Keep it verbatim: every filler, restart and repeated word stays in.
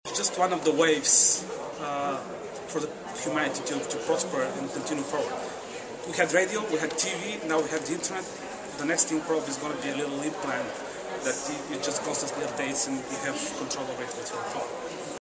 It's just one of the waves uh, for the humanity to, to prosper and continue forward. We had radio, we had T V, now we have the internet. The next thing probably is going to be a little implant that it just constantly updates and you have control over it with your phone.